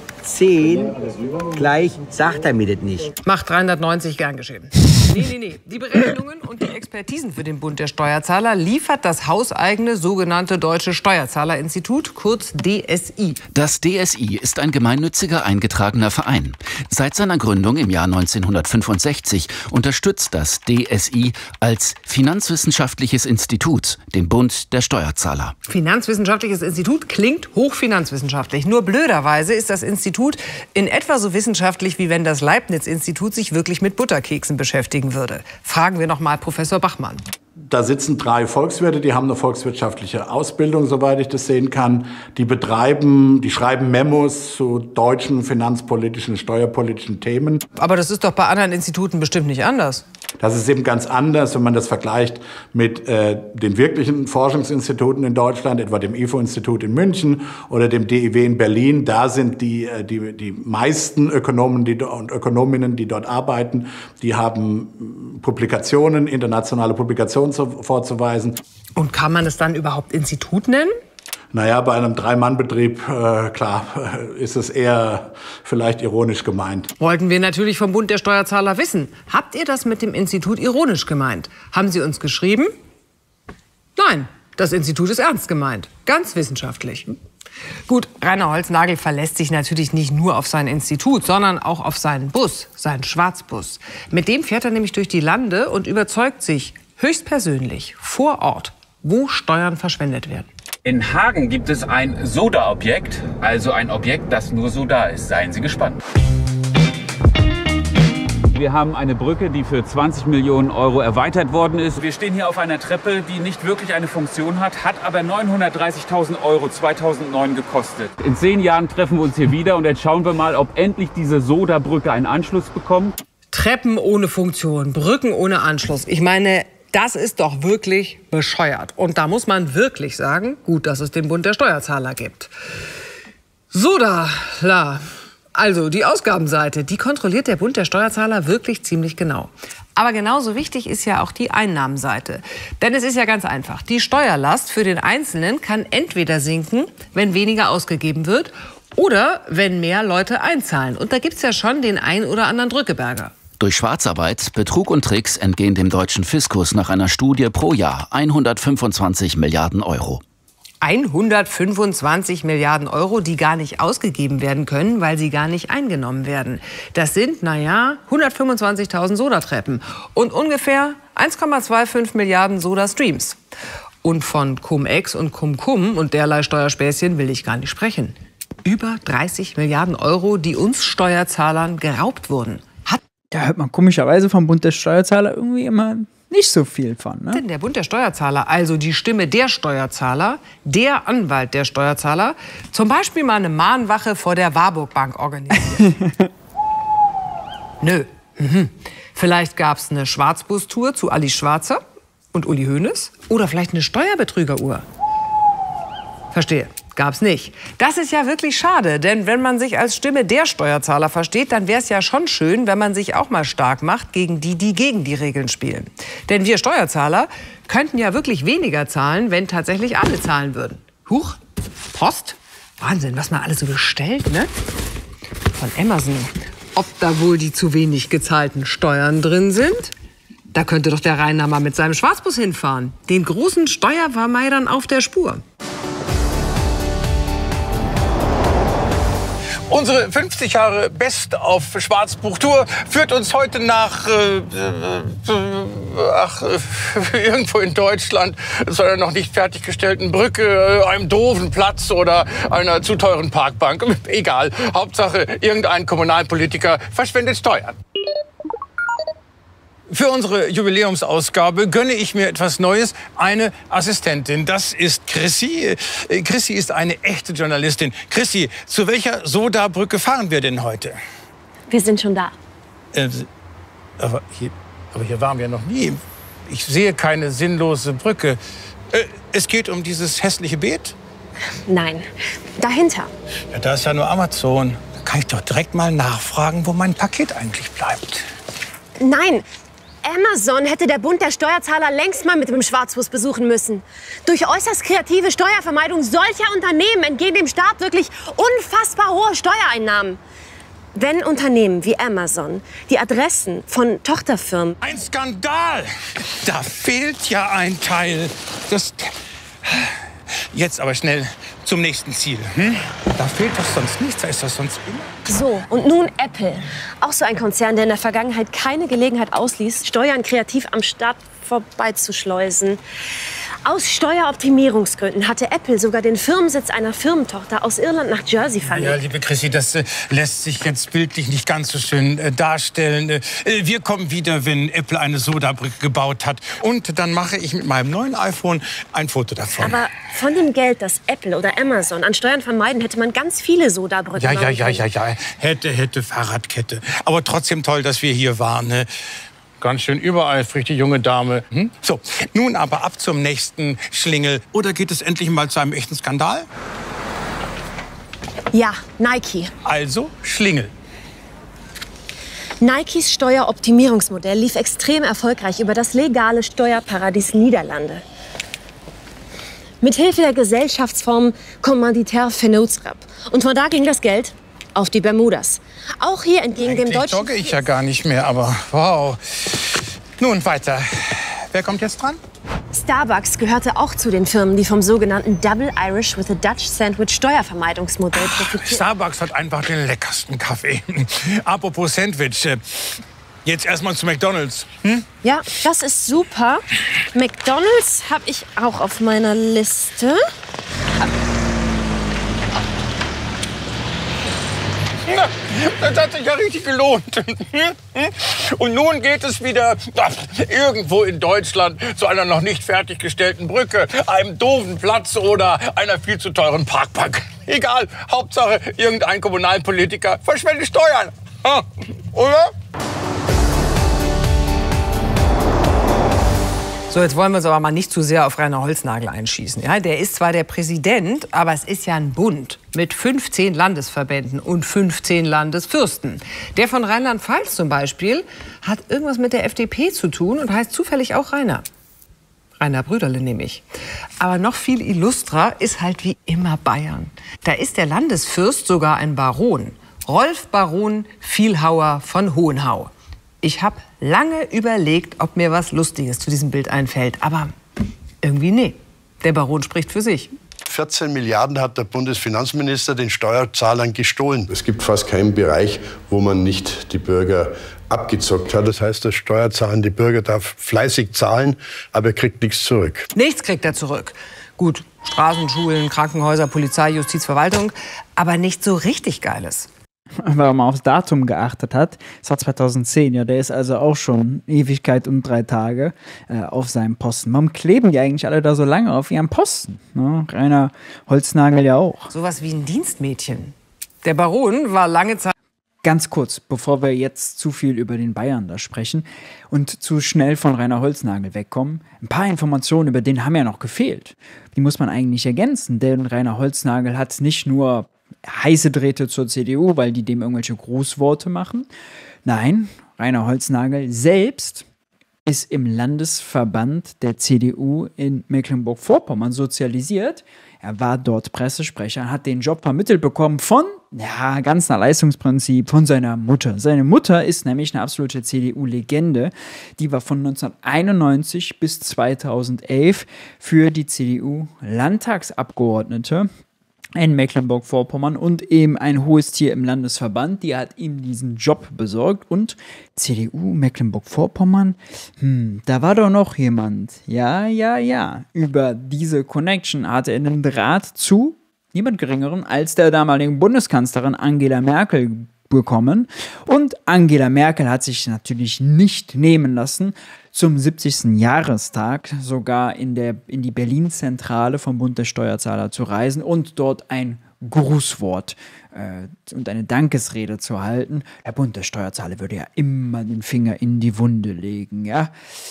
10 gleich, sagt er mir das nicht. Macht 390, gern geschehen. Nee. Die Berechnungen und die Expertisen für den Bund der Steuerzahler liefert das hauseigene sogenannte Deutsche Steuerzahler-Institut, kurz DSI. Das DSI ist ein gemeinnütziger eingetragener Verein. Seit seiner Gründung im Jahr 1965 unterstützt das DSI als finanzwissenschaftliches Institut den Bund der Steuerzahler. Finanzwissenschaftliches Institut klingt hochfinanzwissenschaftlich. Nur blöderweise ist das Institut in etwa so wissenschaftlich, wie wenn das Leibniz-Institut sich wirklich mit Butterkeksen beschäftigen würde. Fragen wir noch mal Professor Bachmann. Da sitzen 3 Volkswirte, die haben eine volkswirtschaftliche Ausbildung, soweit ich das sehen kann. Die schreiben Memos zu deutschen finanzpolitischen, steuerpolitischen Themen. Aber das ist doch bei anderen Instituten bestimmt nicht anders. Das ist eben ganz anders, wenn man das vergleicht mit den wirklichen Forschungsinstituten in Deutschland, etwa dem IFO-Institut in München oder dem DIW in Berlin. Da sind die meisten Ökonomen und Ökonominnen, die dort arbeiten, die haben Publikationen, internationale Publikationen vorzuweisen. Und kann man es dann überhaupt Institut nennen? Naja, bei einem 3-Mann-Betrieb, klar, ist es eher vielleicht ironisch gemeint. Wollten wir natürlich vom Bund der Steuerzahler wissen. Habt ihr das mit dem Institut ironisch gemeint? Haben Sie uns geschrieben? Nein, das Institut ist ernst gemeint. Ganz wissenschaftlich. Gut, Rainer Holznagel verlässt sich natürlich nicht nur auf sein Institut, sondern auch auf seinen Bus, seinen Schwarzbus. Mit dem fährt er nämlich durch die Lande und überzeugt sich höchstpersönlich vor Ort, wo Steuern verschwendet werden. In Hagen gibt es ein Soda-Objekt, also ein Objekt, das nur so da ist. Seien Sie gespannt. Wir haben eine Brücke, die für 20 Millionen Euro erweitert worden ist. Wir stehen hier auf einer Treppe, die nicht wirklich eine Funktion hat, hat aber 930.000 Euro 2009 gekostet. In 10 Jahren treffen wir uns hier wieder und jetzt schauen wir mal, ob endlich diese Soda-Brücke einen Anschluss bekommt. Treppen ohne Funktion, Brücken ohne Anschluss. Ich meine, das ist doch wirklich bescheuert. Und da muss man wirklich sagen, gut, dass es den Bund der Steuerzahler gibt. Soda, also die Ausgabenseite, die kontrolliert der Bund der Steuerzahler wirklich ziemlich genau. Aber genauso wichtig ist ja auch die Einnahmenseite. Denn es ist ja ganz einfach. Die Steuerlast für den Einzelnen kann entweder sinken, wenn weniger ausgegeben wird, oder wenn mehr Leute einzahlen. Und da gibt's ja schon den ein oder anderen Drückeberger. Durch Schwarzarbeit, Betrug und Tricks entgehen dem deutschen Fiskus nach einer Studie pro Jahr 125 Milliarden Euro. 125 Milliarden Euro, die gar nicht ausgegeben werden können, weil sie gar nicht eingenommen werden. Das sind, 125.000 Soda-Treppen und ungefähr 1,25 Milliarden Soda-Streams. Und von Cum-Ex und Cum-Cum und derlei Steuerspäßchen will ich gar nicht sprechen. Über 30 Milliarden Euro, die uns Steuerzahlern geraubt wurden. Da hört man komischerweise vom Bund der Steuerzahler irgendwie immer nicht so viel von. Ne? Denn der Bund der Steuerzahler, also die Stimme der Steuerzahler, der Anwalt der Steuerzahler, zum Beispiel mal eine Mahnwache vor der Warburg Bank organisiert. Nö. Vielleicht gab es eine Schwarzbus-Tour zu Alice Schwarzer und Uli Hoeneß oder vielleicht eine Steuerbetrügeruhr. Verstehe. Gab's nicht. Das ist ja wirklich schade, denn wenn man sich als Stimme der Steuerzahler versteht, dann wäre es ja schon schön, wenn man sich auch mal stark macht gegen die, die gegen die Regeln spielen. Denn wir Steuerzahler könnten ja wirklich weniger zahlen, wenn tatsächlich alle zahlen würden. Huch, Post? Wahnsinn, was man alles so bestellt, ne? Von Amazon. Ob da wohl die zu wenig gezahlten Steuern drin sind? Da könnte doch der Rainer mal mit seinem Schwarzbus hinfahren. Den großen Steuervermeidern auf der Spur. Unsere 50 Jahre Best auf Schwarzbuch-Tour führt uns heute nach irgendwo in Deutschland zu einer noch nicht fertiggestellten Brücke, einem doofen Platz oder einer zu teuren Parkbank. Egal, Hauptsache irgendein Kommunalpolitiker verschwendet Steuern. Für unsere Jubiläumsausgabe gönne ich mir etwas Neues, eine Assistentin. Das ist Chrissy. Chrissy ist eine echte Journalistin. Chrissy, zu welcher Soda-Brücke fahren wir denn heute? Wir sind schon da. Aber hier waren wir noch nie. Ich sehe keine sinnlose Brücke. Es geht um dieses hässliche Beet? Nein, dahinter. Ja, da ist ja nur Amazon. Da kann ich doch direkt mal nachfragen, wo mein Paket eigentlich bleibt. Nein. Amazon hätte der Bund der Steuerzahler längst mal mit dem Schwarzbus besuchen müssen. Durch äußerst kreative Steuervermeidung solcher Unternehmen entgehen dem Staat wirklich unfassbar hohe Steuereinnahmen. Wenn Unternehmen wie Amazon die Adressen von Tochterfirmen... Ein Skandal! Da fehlt ja ein Teil. Jetzt aber schnell zum nächsten Ziel. Da fehlt doch sonst nichts, da ist das sonst immer. So, und nun Apple. Auch so ein Konzern, der in der Vergangenheit keine Gelegenheit ausließ, Steuern kreativ am Staat vorbeizuschleusen. Aus Steueroptimierungsgründen hatte Apple sogar den Firmensitz einer Firmentochter aus Irland nach Jersey verlegt. Ja, liebe Chrissy, das lässt sich jetzt bildlich nicht ganz so schön darstellen. Wir kommen wieder, wenn Apple eine Soda-Brücke gebaut hat. Und dann mache ich mit meinem neuen iPhone ein Foto davon. Aber von dem Geld, das Apple oder Amazon an Steuern vermeiden, hätte man ganz viele Soda-Brücken Ja. Hätte Fahrradkette. Aber trotzdem toll, dass wir hier waren. Ne? Ganz schön übereifrig, die junge Dame. So, nun aber ab zum nächsten Schlingel. Oder geht es endlich mal zu einem echten Skandal? Ja, Nike. Also Schlingel. Nikes Steueroptimierungsmodell lief extrem erfolgreich über das legale Steuerparadies Niederlande. Mithilfe der Gesellschaftsform Commanditaire Vennootschap. Und von da ging das Geld auf die Bermudas. Auch hier entgegen dem deutschen... jogge ich ja gar nicht mehr, aber wow. Nun weiter. Wer kommt jetzt dran? Starbucks gehörte auch zu den Firmen, die vom sogenannten Double Irish with a Dutch Sandwich Steuervermeidungsmodell profitieren. Starbucks hat einfach den leckersten Kaffee. Apropos Sandwich. Jetzt erstmal zu McDonald's. Ja, das ist super. McDonald's habe ich auch auf meiner Liste. Das hat sich ja richtig gelohnt. Und nun geht es wieder irgendwo in Deutschland zu einer noch nicht fertiggestellten Brücke, einem doofen Platz oder einer viel zu teuren Parkbank. Egal, Hauptsache irgendein Kommunalpolitiker verschwendet Steuern. Oder? So, jetzt wollen wir uns aber mal nicht zu sehr auf Rainer Holznagel einschießen. Ja, der ist zwar der Präsident, aber es ist ja ein Bund mit 15 Landesverbänden und 15 Landesfürsten. Der von Rheinland-Pfalz zum Beispiel hat irgendwas mit der FDP zu tun und heißt zufällig auch Rainer. Rainer Brüderle nämlich. Aber noch viel illustrer ist halt wie immer Bayern. Da ist der Landesfürst sogar ein Baron. Rolf Baron Vielhauer von Hohenhau. Ich habe lange überlegt, ob mir was Lustiges zu diesem Bild einfällt. Aber irgendwie nee. Der Baron spricht für sich. 14 Milliarden hat der Bundesfinanzminister den Steuerzahlern gestohlen. Es gibt fast keinen Bereich, wo man nicht die Bürger abgezockt hat. Das heißt, der steuerzahlende Bürger darf fleißig zahlen, aber er kriegt nichts zurück. Nichts kriegt er zurück. Gut, Straßen, Schulen, Krankenhäuser, Polizei, Justiz, Verwaltung. Aber nicht so richtig Geiles. Weil man aufs Datum geachtet hat. Das war 2010, ja, der ist also auch schon Ewigkeit und 3 Tage auf seinem Posten. Warum kleben die eigentlich alle da so lange auf ihrem Posten? Ne? Rainer Holznagel ja auch. Sowas wie ein Dienstmädchen. Der Baron war lange Zeit... Ganz kurz, bevor wir jetzt zu viel über den Bayern da sprechen und zu schnell von Rainer Holznagel wegkommen, ein paar Informationen über den haben ja noch gefehlt. Die muss man eigentlich ergänzen, denn Rainer Holznagel hat nicht nur heiße Drähte zur CDU, weil die dem irgendwelche Grußworte machen. Nein, Rainer Holznagel selbst ist im Landesverband der CDU in Mecklenburg-Vorpommern sozialisiert. Er war dort Pressesprecher, hat den Job vermittelt bekommen von, ja, ganz nach Leistungsprinzip, von seiner Mutter. Seine Mutter ist nämlich eine absolute CDU-Legende. Die war von 1991 bis 2011 für die CDU Landtagsabgeordnete in Mecklenburg-Vorpommern und eben ein hohes Tier im Landesverband. Die hat ihm diesen Job besorgt. Und CDU Mecklenburg-Vorpommern, da war doch noch jemand. Ja. Über diese Connection hatte er einen Draht zu niemand Geringeren als der damaligen Bundeskanzlerin Angela Merkel bekommen. Und Angela Merkel hat sich natürlich nicht nehmen lassen, zum 70. Jahrestag sogar in die Berlin-Zentrale vom Bund der Steuerzahler zu reisen und dort ein Grußwort und eine Dankesrede zu halten. Der Bund der Steuerzahler würde ja immer den Finger in die Wunde legen, ja.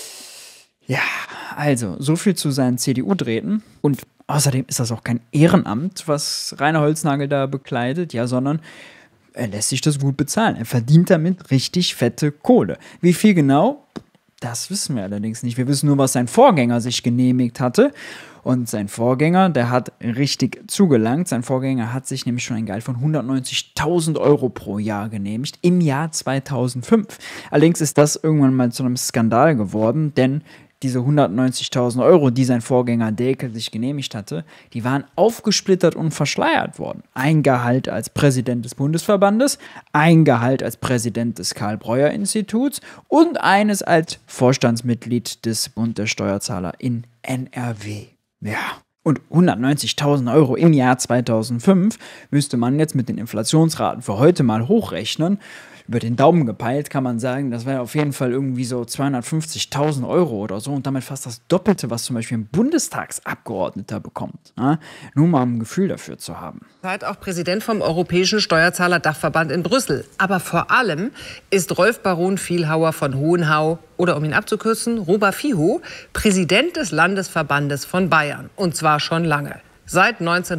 Ja, also, so viel zu seinen CDU-Drähten. Und außerdem ist das auch kein Ehrenamt, was Rainer Holznagel da bekleidet, ja, sondern er lässt sich das gut bezahlen. Er verdient damit richtig fette Kohle. Wie viel genau? Das wissen wir allerdings nicht. Wir wissen nur, was sein Vorgänger sich genehmigt hatte. Und sein Vorgänger, der hat richtig zugelangt. Sein Vorgänger hat sich nämlich schon ein Gehalt von 190.000 Euro pro Jahr genehmigt im Jahr 2005. Allerdings ist das irgendwann mal zu einem Skandal geworden, denn diese 190.000 Euro, die sein Vorgänger Daekel sich genehmigt hatte, die waren aufgesplittert und verschleiert worden. Ein Gehalt als Präsident des Bundesverbandes, ein Gehalt als Präsident des Karl-Breuer-Instituts und eines als Vorstandsmitglied des Bund der Steuerzahler in NRW. Ja, und 190.000 Euro im Jahr 2005 müsste man jetzt mit den Inflationsraten für heute mal hochrechnen. Über den Daumen gepeilt kann man sagen, das wäre auf jeden Fall irgendwie so 250.000 Euro oder so und damit fast das Doppelte, was zum Beispiel ein Bundestagsabgeordneter bekommt. Ja? Nur mal um ein Gefühl dafür zu haben. Seid auch Präsident vom Europäischen Steuerzahler-Dachverband in Brüssel. Aber vor allem ist Rolf Baron Vielhauer von Hohenhau, oder um ihn abzukürzen, Robert Fiho, Präsident des Landesverbandes von Bayern. Und zwar schon lange, seit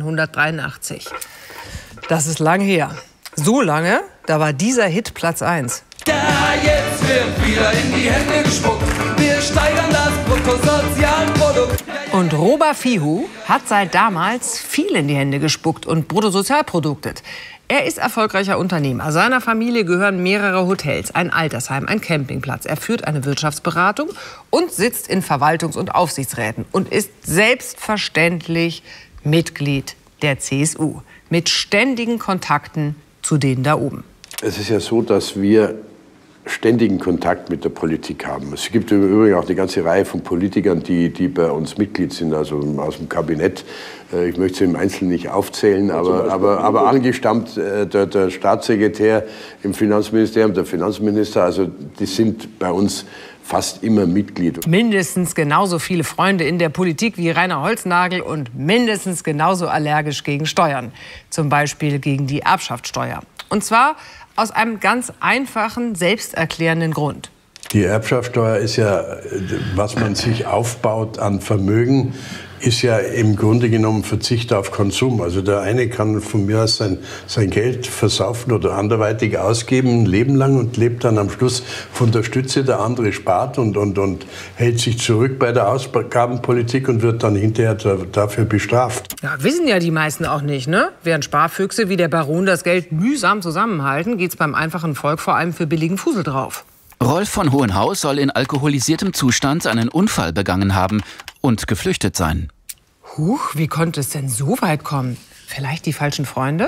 1983. Das ist lang her. So lange, da war dieser Hit Platz 1. Ja, jetzt wird wieder in die Hände gespuckt. Wir steigern das Bruttosozialprodukt. Und Robert Fiho hat seit damals viel in die Hände gespuckt und bruttosozialproduktet. Er ist erfolgreicher Unternehmer. Seiner Familie gehören mehrere Hotels, ein Altersheim, ein Campingplatz. Er führt eine Wirtschaftsberatung und sitzt in Verwaltungs- und Aufsichtsräten und ist selbstverständlich Mitglied der CSU mit ständigen Kontakten zu denen da oben. Es ist ja so, dass wir ständigen Kontakt mit der Politik haben. Es gibt im Übrigen auch eine ganze Reihe von Politikern, die bei uns Mitglied sind, also aus dem Kabinett. Ich möchte sie im Einzelnen nicht aufzählen, aber angestammt der Staatssekretär im Finanzministerium, der Finanzminister, also die sind bei uns fast immer Mitglied. Mindestens genauso viele Freunde in der Politik wie Rainer Holznagel und mindestens genauso allergisch gegen Steuern. Zum Beispiel gegen die Erbschaftssteuer. Und zwar aus einem ganz einfachen, selbsterklärenden Grund. Die Erbschaftssteuer ist ja, was man sich aufbaut an Vermögen, ist ja im Grunde genommen Verzicht auf Konsum. Also der eine kann von mir aus sein Geld versaufen oder anderweitig ausgeben, ein Leben lang, und lebt dann am Schluss von der Stütze. Der andere spart und hält sich zurück bei der Ausgabenpolitik und wird dann hinterher dafür bestraft. Ja, wissen ja die meisten auch nicht, ne? Während Sparfüchse wie der Baron das Geld mühsam zusammenhalten, geht's beim einfachen Volk vor allem für billigen Fusel drauf. Rolf von Hohenhaus soll in alkoholisiertem Zustand einen Unfall begangen haben und geflüchtet sein. Huch, wie konnte es denn so weit kommen? Vielleicht die falschen Freunde?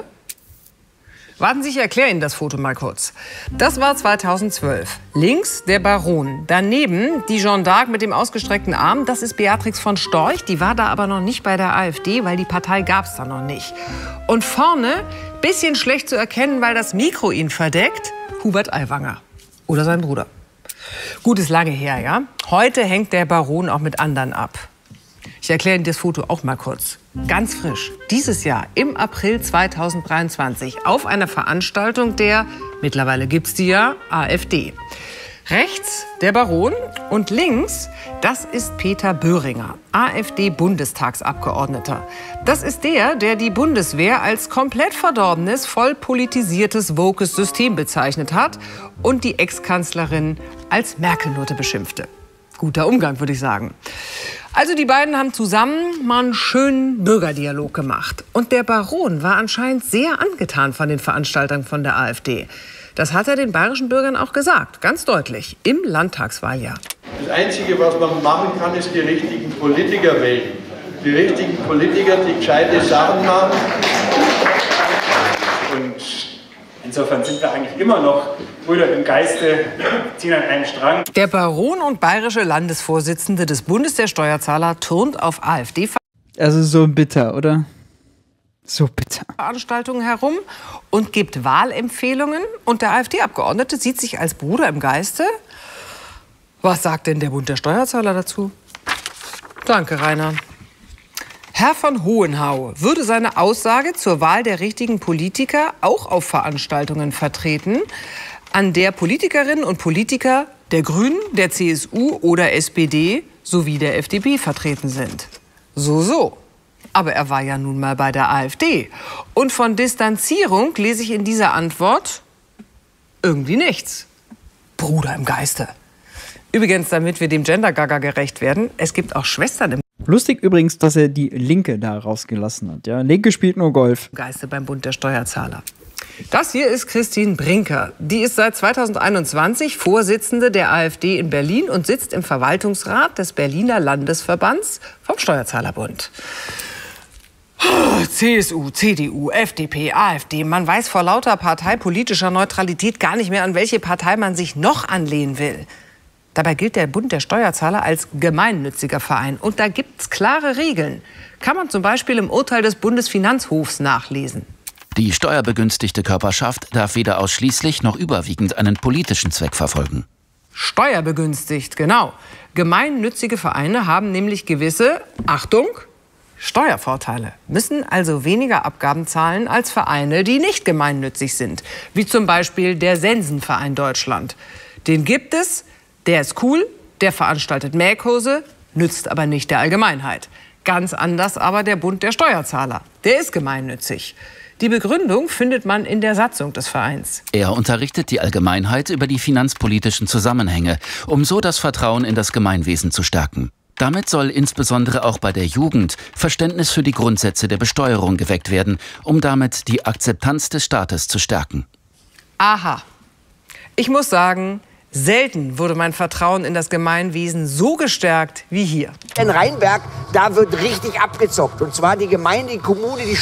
Warten Sie, ich erkläre Ihnen das Foto mal kurz. Das war 2012. Links der Baron. Daneben die Jeanne d'Arc mit dem ausgestreckten Arm. Das ist Beatrix von Storch. Die war da aber noch nicht bei der AfD, weil die Partei gab es da noch nicht. Und vorne, bisschen schlecht zu erkennen, weil das Mikro ihn verdeckt, Hubert Aiwanger. Oder sein Bruder. Gut, ist lange her, ja? Heute hängt der Baron auch mit anderen ab. Ich erkläre Ihnen das Foto auch mal kurz. Ganz frisch. Dieses Jahr, im April 2023, auf einer Veranstaltung der, mittlerweile gibt's die ja, AfD. Rechts der Baron und links, das ist Peter Böhringer, AfD-Bundestagsabgeordneter. Das ist der die Bundeswehr als komplett verdorbenes, voll politisiertes, wokes System bezeichnet hat und die Ex-Kanzlerin als Merkel-Nutte beschimpfte. Guter Umgang, würde ich sagen. Also die beiden haben zusammen mal einen schönen Bürgerdialog gemacht. Und der Baron war anscheinend sehr angetan von den Veranstaltern von der AfD. Das hat er den bayerischen Bürgern auch gesagt, ganz deutlich, im Landtagswahljahr. Das Einzige, was man machen kann, ist die richtigen Politiker wählen. Die richtigen Politiker, die gescheite Sachen machen. Und insofern sind wir eigentlich immer noch Brüder im Geiste, ziehen an einen Strang. Der Baron und bayerische Landesvorsitzende des Bundes der Steuerzahler turnt auf AfD. Also so bitter, oder? So bitter. Veranstaltungen herum und gibt Wahlempfehlungen. Und der AfD-Abgeordnete sieht sich als Bruder im Geiste. Was sagt denn der Bund der Steuerzahler dazu? Danke, Rainer. Herr von Hohenhau würde seine Aussage zur Wahl der richtigen Politiker auch auf Veranstaltungen vertreten, an der Politikerinnen und Politiker der Grünen, der CSU oder SPD sowie der FDP vertreten sind. So. Aber er war ja nun mal bei der AfD. Und von Distanzierung lese ich in dieser Antwort irgendwie nichts. Bruder im Geiste. Übrigens, damit wir dem Gender-Gaga gerecht werden, es gibt auch Schwestern im Lustig übrigens, dass er die Linke da rausgelassen hat. Ja? Linke spielt nur Golf. Geiste beim Bund der Steuerzahler. Das hier ist Christine Brinker. Die ist seit 2021 Vorsitzende der AfD in Berlin und sitzt im Verwaltungsrat des Berliner Landesverbands vom Steuerzahlerbund. CSU, CDU, FDP, AfD. Man weiß vor lauter parteipolitischer Neutralität gar nicht mehr, an welche Partei man sich noch anlehnen will. Dabei gilt der Bund der Steuerzahler als gemeinnütziger Verein. Und da gibt's klare Regeln. Kann man zum Beispiel im Urteil des Bundesfinanzhofs nachlesen. Die steuerbegünstigte Körperschaft darf weder ausschließlich noch überwiegend einen politischen Zweck verfolgen. Steuerbegünstigt, genau. Gemeinnützige Vereine haben nämlich gewisse, Achtung, Steuervorteile, müssen also weniger Abgaben zahlen als Vereine, die nicht gemeinnützig sind. Wie zum Beispiel der Sensenverein Deutschland. Den gibt es, der ist cool, der veranstaltet Mähkurse, nützt aber nicht der Allgemeinheit. Ganz anders aber der Bund der Steuerzahler. Der ist gemeinnützig. Die Begründung findet man in der Satzung des Vereins. Er unterrichtet die Allgemeinheit über die finanzpolitischen Zusammenhänge, um so das Vertrauen in das Gemeinwesen zu stärken. Damit soll insbesondere auch bei der Jugend Verständnis für die Grundsätze der Besteuerung geweckt werden, um damit die Akzeptanz des Staates zu stärken. Aha. Ich muss sagen, selten wurde mein Vertrauen in das Gemeinwesen so gestärkt wie hier. In Rheinberg, da wird richtig abgezockt. Und zwar die Gemeinde, die Kommune, die Stadt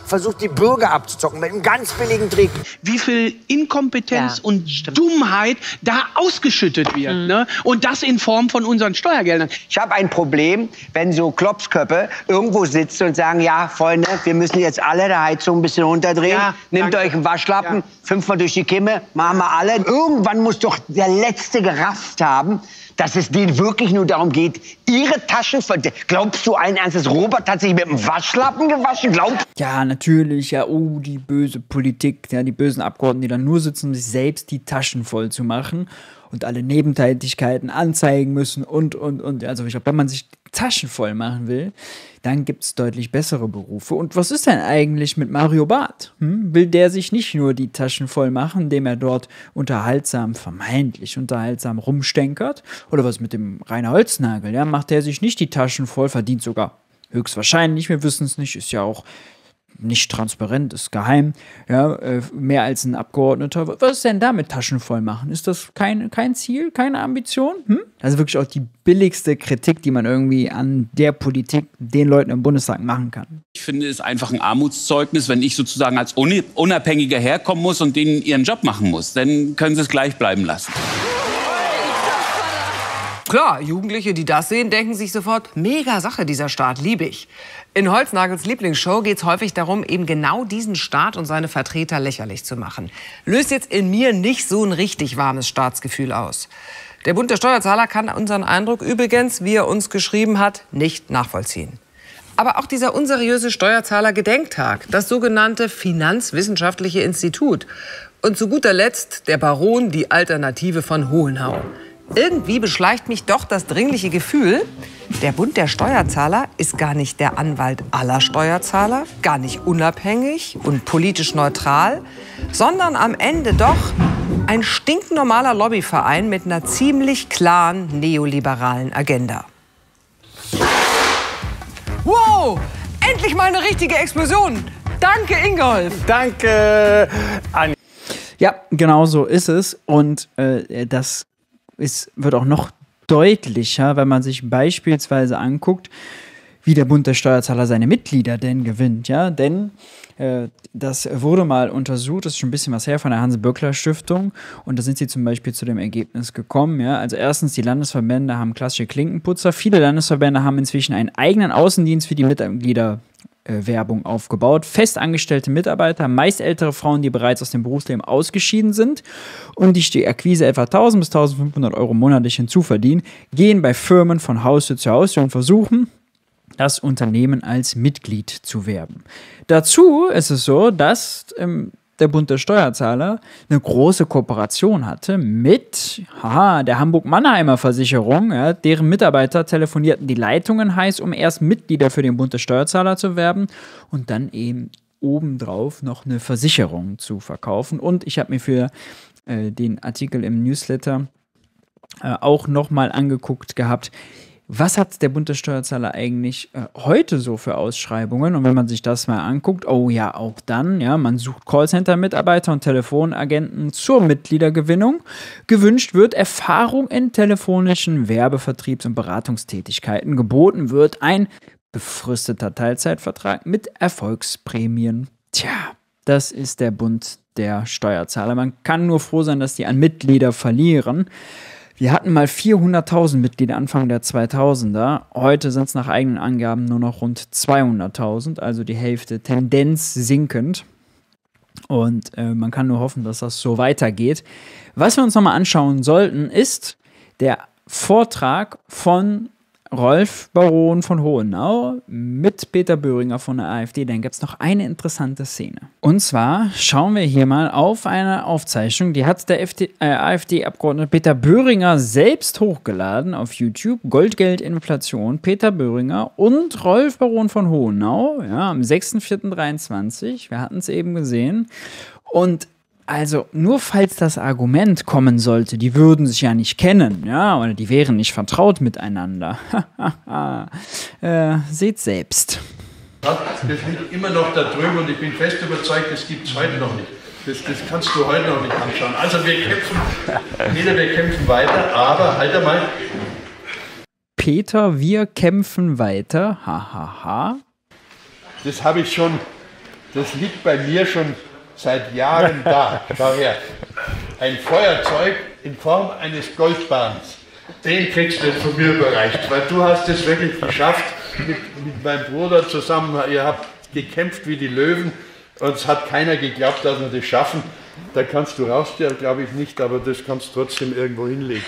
versucht, die Bürger abzuzocken mit einem ganz billigen Trick. Wie viel Inkompetenz und Dummheit da ausgeschüttet wird. Ne? Und das in Form von unseren Steuergeldern. Ich habe ein Problem, wenn so Klopsköppe irgendwo sitzen und sagen, ja, Freunde, wir müssen jetzt alle der Heizung ein bisschen runterdrehen. Ja, nehmt euch einen Waschlappen, 5-mal durch die Kimme, machen wir alle. Irgendwann muss doch der Letzte gerafft haben, dass es denen wirklich nur darum geht, ihre Taschen voll. Glaubst du allen Ernstes, Robert hat sich mit einem Waschlappen gewaschen? Ja, natürlich, ja, oh, die böse Politik, ja, die bösen Abgeordneten, die dann nur sitzen, um sich selbst die Taschen voll zu machen und alle Nebentätigkeiten anzeigen müssen und. Also ich glaube, wenn man sich die Taschen voll machen will, dann gibt es deutlich bessere Berufe. Und was ist denn eigentlich mit Mario Barth? Will der sich nicht nur die Taschen voll machen, indem er dort vermeintlich unterhaltsam rumstenkert? Oder was mit dem Rainer Holznagel? Ja? Macht der sich nicht die Taschen voll, verdient sogar höchstwahrscheinlich, wir wissen es nicht, ist ja auch nicht transparent, ist geheim, ja, mehr als ein Abgeordneter. Was ist denn da mit Taschen voll machen? Ist das kein Ziel, keine Ambition? Also wirklich auch die billigste Kritik, die man irgendwie an der Politik, den Leuten im Bundestag machen kann. Ich finde es einfach ein Armutszeugnis, wenn ich sozusagen als Unabhängiger herkommen muss und denen ihren Job machen muss. Dann können sie es gleich bleiben lassen. Klar, Jugendliche, die das sehen, denken sich sofort, mega Sache, dieser Staat, liebe ich. In Holznagels Lieblingsshow geht es häufig darum, eben genau diesen Staat und seine Vertreter lächerlich zu machen. Löst jetzt in mir nicht so ein richtig warmes Staatsgefühl aus. Der Bund der Steuerzahler kann unseren Eindruck übrigens, wie er uns geschrieben hat, nicht nachvollziehen. Aber auch dieser unseriöse Steuerzahler-Gedenktag, das sogenannte Finanzwissenschaftliche Institut und zu guter Letzt der Baron, die Alternative von Hohenhau. Irgendwie beschleicht mich doch das dringliche Gefühl, der Bund der Steuerzahler ist gar nicht der Anwalt aller Steuerzahler, gar nicht unabhängig und politisch neutral, sondern am Ende doch ein stinknormaler Lobbyverein mit einer ziemlich klaren neoliberalen Agenda. Wow, endlich mal eine richtige Explosion. Danke, Ingolf. Danke, Anja. Ja, genau so ist es. Und das wird auch noch deutlicher, wenn man sich beispielsweise anguckt, wie der Bund der Steuerzahler seine Mitglieder denn gewinnt. Ja? Denn das wurde mal untersucht, das ist schon ein bisschen was her, von der Hans-Böckler-Stiftung. Und da sind sie zum Beispiel zu dem Ergebnis gekommen. Ja? Also erstens, die Landesverbände haben klassische Klinkenputzer. Viele Landesverbände haben inzwischen einen eigenen Außendienst für die Mitglieder Werbung aufgebaut. Festangestellte Mitarbeiter, meist ältere Frauen, die bereits aus dem Berufsleben ausgeschieden sind und die Akquise etwa 1.000 bis 1.500 Euro monatlich hinzuverdienen, gehen bei Firmen von Haustür zu Haustür und versuchen, das Unternehmen als Mitglied zu werben. Dazu ist es so, dass der Bund der Steuerzahler eine große Kooperation hatte mit der Hamburg-Mannheimer Versicherung. Ja, deren Mitarbeiter telefonierten die Leitungen heiß, um erst Mitglieder für den Bund der Steuerzahler zu werben und dann eben obendrauf noch eine Versicherung zu verkaufen. Und ich habe mir für den Artikel im Newsletter auch nochmal angeguckt gehabt, was hat der Bund der Steuerzahler eigentlich heute so für Ausschreibungen? Und wenn man sich das mal anguckt, oh ja, auch dann, ja, man sucht Callcenter-Mitarbeiter und Telefonagenten zur Mitgliedergewinnung. Gewünscht wird Erfahrung in telefonischen Werbevertriebs- und Beratungstätigkeiten. Geboten wird ein befristeter Teilzeitvertrag mit Erfolgsprämien. Tja, das ist der Bund der Steuerzahler. Man kann nur froh sein, dass die an Mitglieder verlieren. Wir hatten mal 400.000 Mitglieder Anfang der 2000er. Heute sind es nach eigenen Angaben nur noch rund 200.000, also die Hälfte, Tendenz sinkend. Und man kann nur hoffen, dass das so weitergeht. Was wir uns nochmal anschauen sollten, ist der Vortrag von Rolf Baron von Hohenau mit Peter Böhringer von der AfD. Dann gibt es noch eine interessante Szene. Und zwar schauen wir hier mal auf eine Aufzeichnung, die hat der AfD-Abgeordnete Peter Böhringer selbst hochgeladen auf YouTube. Goldgeld, Inflation, Peter Böhringer und Rolf Baron von Hohenau, ja, am 6.4.23. Wir hatten es eben gesehen. Und also, nur falls das Argument kommen sollte, die würden sich ja nicht kennen, ja, oder die wären nicht vertraut miteinander. Seht selbst. Das liegt immer noch da drüben und ich bin fest überzeugt, das gibt es heute noch nicht. Das kannst du heute noch nicht anschauen. Also wir kämpfen weiter, aber halt einmal. Peter, wir kämpfen weiter, hahaha. Das habe ich schon Das liegt bei mir schon seit Jahren da. Schau her. Ein Feuerzeug in Form eines Goldbarens. Den kriegst du jetzt von mir überreicht, weil du hast es wirklich geschafft mit meinem Bruder zusammen. Ihr habt gekämpft wie die Löwen und es hat keiner geglaubt, dass wir das schaffen. Da kannst du rausstellen, glaube ich nicht, aber das kannst du trotzdem irgendwo hinlegen.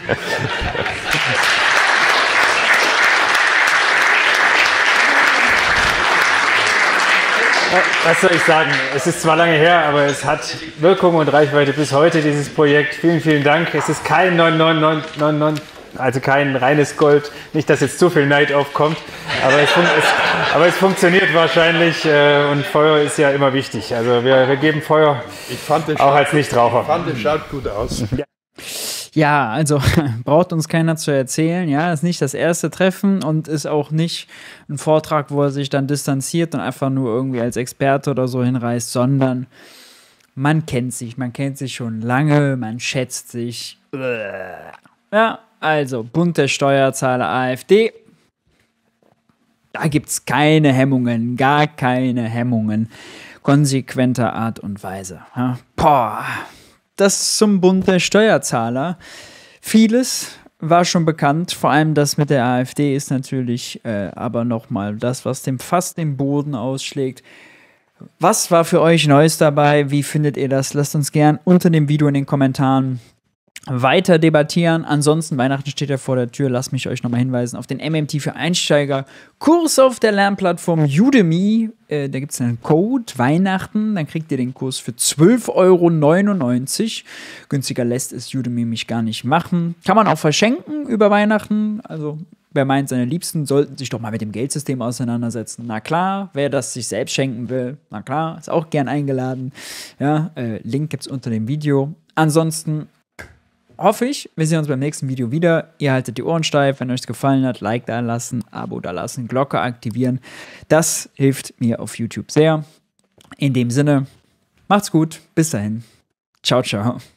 Was soll ich sagen? Es ist zwar lange her, aber es hat Wirkung und Reichweite bis heute, dieses Projekt. Vielen, vielen Dank. Es ist kein 99999, also kein reines Gold. Nicht, dass jetzt zu viel Neid aufkommt, aber es funktioniert wahrscheinlich und Feuer ist ja immer wichtig. Also wir geben Feuer auch als Nichtraucher. Ich fand, es schaut gut aus. Ja, also braucht uns keiner zu erzählen, ja, ist nicht das erste Treffen und ist auch nicht ein Vortrag, wo er sich dann distanziert und einfach nur irgendwie als Experte oder so hinreißt, sondern man kennt sich schon lange, man schätzt sich. Ja, also Bund der Steuerzahler AfD, da gibt's keine Hemmungen, gar keine Hemmungen, konsequenter Art und Weise. Ja. Boah. Das zum Bund der Steuerzahler. Vieles war schon bekannt, vor allem das mit der AfD ist natürlich aber nochmal das, was dem fast den Boden ausschlägt. Was war für euch Neues dabei? Wie findet ihr das? Lasst uns gern unter dem Video in den Kommentaren weiter debattieren. Ansonsten, Weihnachten steht ja vor der Tür. Lasst mich euch nochmal hinweisen auf den MMT für Einsteiger Kurs auf der Lernplattform Udemy. Da gibt es einen Code Weihnachten. Dann kriegt ihr den Kurs für 12,99 €. Günstiger lässt es Udemy mich gar nicht machen. Kann man auch verschenken über Weihnachten. Also wer meint, seine Liebsten sollten sich doch mal mit dem Geldsystem auseinandersetzen. Na klar, wer das sich selbst schenken will, na klar, ist auch gern eingeladen. Ja, Link gibt es unter dem Video. Ansonsten hoffe ich, wir sehen uns beim nächsten Video wieder. Ihr haltet die Ohren steif. Wenn euch es gefallen hat, Like da lassen, Abo da lassen, Glocke aktivieren. Das hilft mir auf YouTube sehr. In dem Sinne, macht's gut. Bis dahin. Ciao, ciao.